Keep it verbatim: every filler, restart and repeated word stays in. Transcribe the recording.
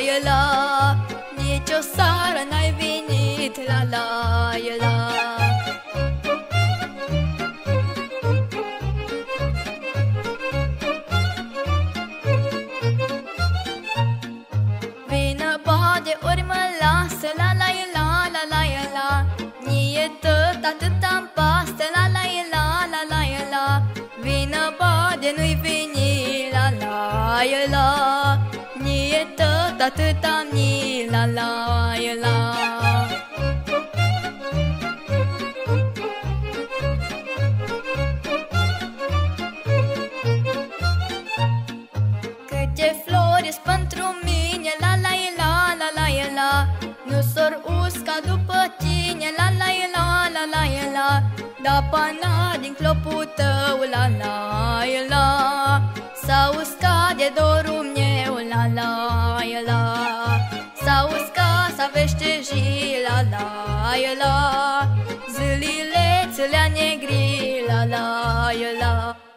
e la. Nici o seară n-ai venit, la la e la. Vină bade ori mă lasă, la la e la, la la e la. Nie tot atâta-mi pasă, la la e la, la la e la. Vină bade nu-i veni, la la e la. Nie tot atâta-mi, la la e la. Câte flori pentru mine, la la e la, la la e la. Nu s-or usca după tine, la la e la, la la e la. Da pana din clopul tău, la la e la. S-a uscat de dorul meu, la la e la. S-a uscat, s-a veșteji, la la e la. Zilile ți le-a negri, la la e la.